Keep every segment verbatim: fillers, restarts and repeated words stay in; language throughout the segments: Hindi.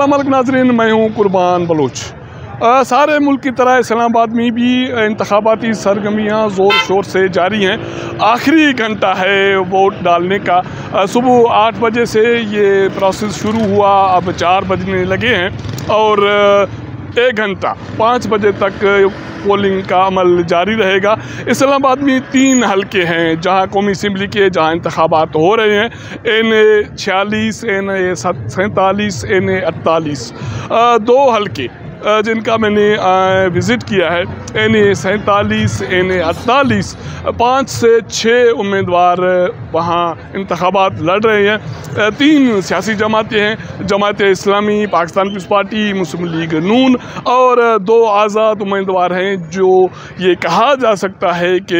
अस्सलाम वालेकुम नाज़रीन, मैं हूँ कुर्बान बलोच। आ, सारे मुल्क की तरह इस्लामाबाद में भी इंतखाबाती सरगर्मियाँ ज़ोर शोर से जारी हैं। आखिरी घंटा है वोट डालने का। सुबह आठ बजे से ये प्रोसेस शुरू हुआ, अब चार बजने लगे हैं और एक घंटा पाँच बजे तक पोलिंग का अमल जारी रहेगा। इस्लामाबाद में तीन हलके हैं जहां कौमी असम्बली के जहां इंतखाबात हो रहे हैं। एन ए छियालीस, एन ए सैंतालीस, एन ए अड़तालीस, दो हलके जिनका मैंने विज़िट किया है। एन ए सैंतालीस, एन ए अड़तालीस, पाँच से छः उम्मीदवार वहाँ इंतखाबात लड़ रहे हैं। तीन सियासी जमातें हैं, Jamaat Islami, Pakistan Peoples Party, Muslim League Noon, और दो आज़ाद उम्मीदवार हैं जो ये कहा जा सकता है कि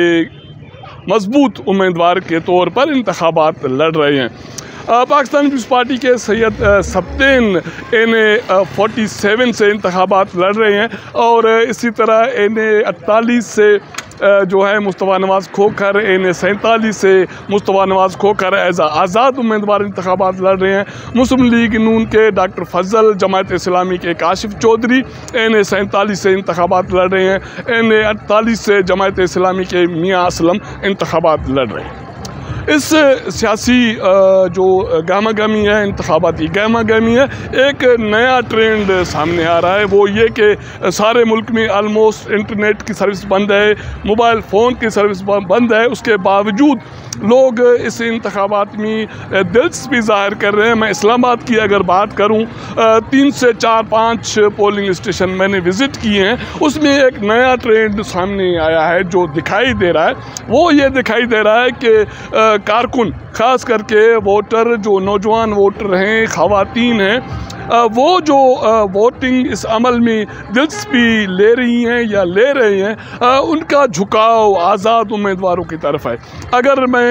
मजबूत उम्मीदवार के तौर पर इंतखाबात लड़ रहे हैं। पाकिस्तान पीपल्स पार्टी के Syed Sibtain N A forty seven से इंतखाबात लड़ रहे हैं और इसी तरह एन ए अड़तालीस से जो है मुस्तफ़ा नवाज़ खोखर, एन ए सैंतालीस से मुस्तफ़ा नवाज़ खोखर एज आज़ाद उम्मीदवार इंतखाबात लड़ रहे हैं। मुस्लिम लीग नून के डॉक्टर फजल, जमात इस्लामी के काशिफ चौधरी एन ए सैंतालीस से इंतखाबात लड़ रहे हैं। एन ए अड़तालीस से जमात इस्लामी के मियाँ असलम इंतखाबात लड़ रहे हैं। इस सियासी जो गहमा गहमी है, इंतखाबाती गहमा गहमी है, एक नया ट्रेंड सामने आ रहा है। वो ये कि सारे मुल्क में आलमोस्ट इंटरनेट की सर्विस बंद है, मोबाइल फ़ोन की सर्विस बंद है। उसके बावजूद लोग इस इंतखाबात में दिलचस्पी ज़ाहिर कर रहे हैं। मैं इस्लामाबाद की अगर बात करूं, तीन से चार पाँच पोलिंग स्टेशन मैंने विज़िट किए हैं, उसमें एक नया ट्रेंड सामने आया है जो दिखाई दे रहा है। वो ये दिखाई दे रहा है कि कारकुन, ख़ास करके वोटर जो नौजवान वोटर हैं, ख़वातीन हैं, वो जो वोटिंग इस अमल में दिलचस्पी ले रही हैं या ले रहे हैं, उनका झुकाव आज़ाद उम्मीदवारों की तरफ है। अगर मैं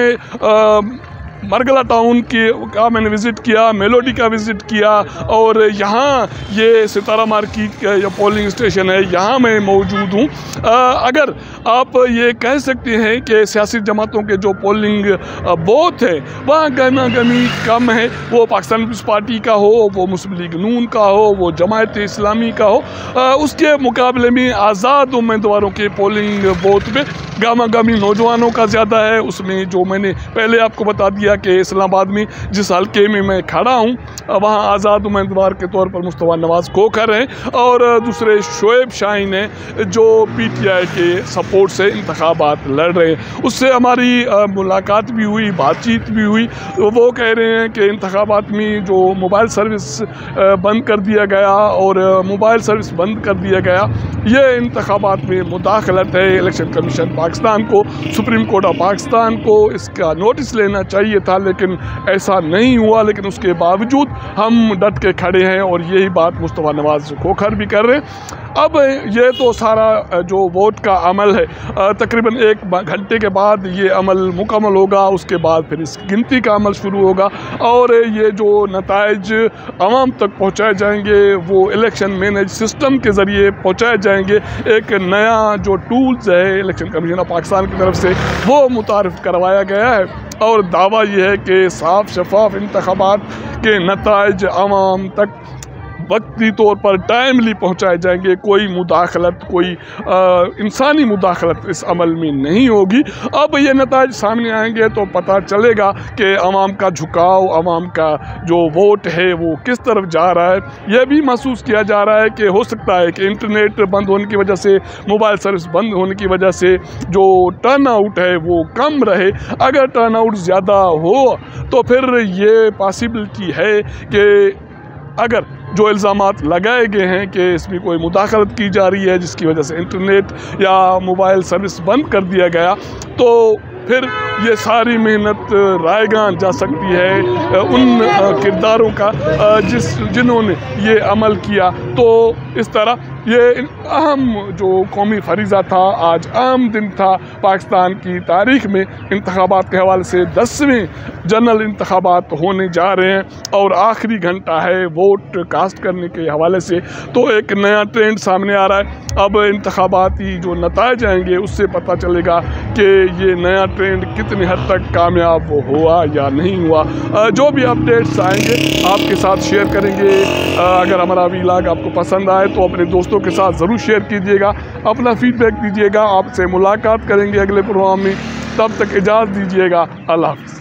मरगला टाउन के का मैंने विज़िट किया, मेलोडी का विज़िट किया और यहाँ ये सितारा मार्केट का ये पोलिंग स्टेशन है, यहाँ मैं मौजूद हूँ। अगर आप ये कह सकते हैं कि सियासी जमातों के जो पोलिंग बूथ है वहाँ गहमा गहमी कम है, वो पाकिस्तान पीपल्स पार्टी का हो, वो मुस्लिम लीग नून का हो, वो जमात इस्लामी का हो, उसके मुकाबले में आज़ाद उम्मीदवारों के पोलिंग बूथ पे गहमा गहमी नौजवानों का ज़्यादा है। उसमें जो मैंने पहले आपको बता दिया कि इस्लामाबाद में जिस हल्के में मैं खड़ा हूँ वहाँ आज़ाद उम्मीदवार के तौर पर मुस्तफ़ा नवाज़ खोखर हैं और दूसरे शोएब शाहीन हैं जो पी टी आई के सपोर्ट से इंतखाबात लड़ रहे हैं। उससे हमारी मुलाकात भी हुई, बातचीत भी हुई। वो कह रहे हैं कि इंतखाबात में जो मोबाइल सर्विस बंद कर दिया गया और मोबाइल सर्विस बंद कर दिया गया, ये इंतखाबात में मुदाखलत है। इलेक्शन कमीशन पाकिस्तान को, सुप्रीम कोर्ट ऑफ पाकिस्तान को इसका नोटिस लेना चाहिए था, लेकिन ऐसा नहीं हुआ। लेकिन उसके बावजूद हम डट के खड़े हैं और यही बात मुस्तफ़ा नवाज़ खोखर भी कर रहे हैं। अब ये तो सारा जो वोट का अमल है, तकरीबन एक घंटे के बाद ये अमल मुकम्मल होगा। उसके बाद फिर इस गिनती का अमल शुरू होगा और ये जो नताइज आवाम तक पहुँचाए जाएंगे वो इलेक्शन मैनेज सिस्टम के ज़रिए पहुँचाए जाएंगे। एक नया जो टूल्स है इलेक्शन कमीशन ऑफ पाकिस्तान की तरफ से वो मुतारिफ़ करवाया गया है और दावा ये है कि साफ शफाफ इंतखाबात के नताइज आवाम तक वक्ती तौर पर टाइमली पहुंचाए जाएंगे। कोई मुदाखलत, कोई इंसानी मुदाखलत इस अमल में नहीं होगी। अब ये नताइज सामने आएंगे तो पता चलेगा कि आवाम का झुकाव, आवाम का जो वोट है वो किस तरफ जा रहा है। यह भी महसूस किया जा रहा है कि हो सकता है कि इंटरनेट बंद होने की वजह से, मोबाइल सर्विस बंद होने की वजह से जो टर्न आउट है वो कम रहे। अगर टर्न आउट ज़्यादा हो तो फिर ये पॉसिबिलिटी है कि अगर जो इल्ज़ामात लगाए गए हैं कि इसमें कोई मुदाखलत की जा रही है जिसकी वजह से इंटरनेट या मोबाइल सर्विस बंद कर दिया गया, तो फिर ये सारी मेहनत रायगान जा सकती है उन किरदारों का जिस जिन्होंने ये अमल किया। तो इस तरह ये अहम जो कौमी फरीज़ा था, आज अहम दिन था पाकिस्तान की तारीख़ में। इंतखाबात के हवाले से दसवें जनरल इंतखाबात होने जा रहे हैं और आखिरी घंटा है वोट कास्ट करने के हवाले से। तो एक नया ट्रेंड सामने आ रहा है। अब इंतखाबाती जो नताइज आएंगे उससे पता चलेगा कि ये नया ट्रेंड कितनी हद तक कामयाब हुआ या नहीं हुआ। जो भी अपडेट्स आएंगे आपके साथ शेयर करेंगे। अगर हमारा व्लॉग आपको पसंद आए तो अपने दोस्तों के साथ ज़रूर शेयर कीजिएगा, अपना फीडबैक दीजिएगा। आपसे मुलाकात करेंगे अगले प्रोग्राम में, तब तक इजाज़त दीजिएगा। अल्लाह हाफ़िज़।